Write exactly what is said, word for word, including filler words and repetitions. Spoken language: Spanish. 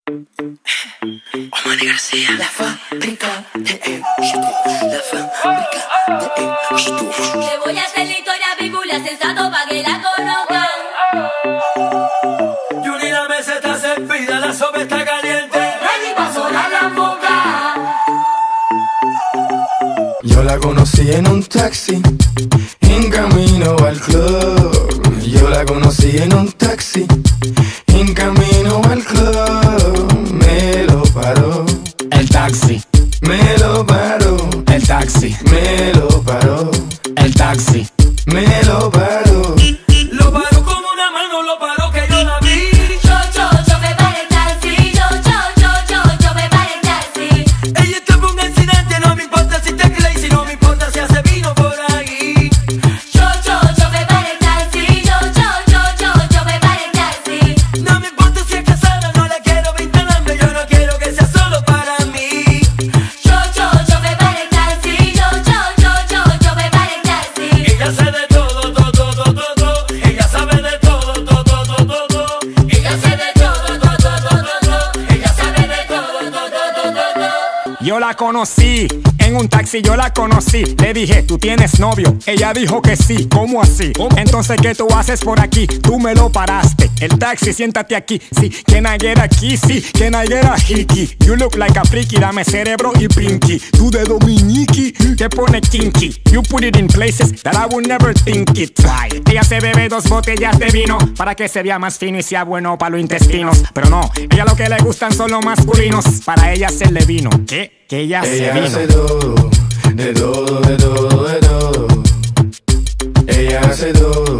Omani García. La fábrica de éxito. La fábrica de éxito. Le voy a hacer la historia bíblia sensato pa' que la conozcan. Yuri, la mesa está servida, la sopa está caliente. Ready pa' sonar la boca. Yo la conocí en un taxi, en camino al club. Yo la conocí en un taxi, en camino al club. Me lo paró el taxi, me lo paró el taxi, me lo paró el taxi, me lo paró. Lo paró como una mano, lo paró que yo la vi. Yo, yo, yo me paré el taxi. Yo, yo, yo, yo, yo me paré el taxi. Ella está por un accidente, no me importa si te crazy, no me importa si hace vino por ahí. Yo, yo, yo me paré el taxi. Yo, yo, yo, yo, yo me paré el taxi. No me importa si es casada, no la quiero vinculando, yo no quiero que sea solo para mí. Yo, yo, yo me paré el taxi. Yo, yo, yo, yo, yo me paré el taxi. Ella sabe de todo, todo, todo, todo, todo. Ella sabe de todo, todo, todo, todo, todo. Ella sabe de todo, todo, todo, todo. Ella sabe de todo, todo, todo, todo. Yo la conocí en un taxi, yo la conocí. Le dije, ¿tú tienes novio? Ella dijo que sí. ¿Cómo así? Entonces, ¿qué tú haces por aquí? Tú me lo paraste. El taxi, siéntate aquí. Sí, can I get a kissy? Can I get a hickey? You look like a freaky. Dame cerebro y pinky. Tú de Dominiki, te pone kinky. You put it in places that I would never think it. Try. Ella se bebe dos botellas de vino para que se vea más fino y sea bueno para los intestinos. Pero no, ella lo que le gustan son los masculinos. Para ella hacerle vino. ¿Qué? Que ella, Ella se hace vino. todo, de todo, de todo, de todo. Ella hace todo.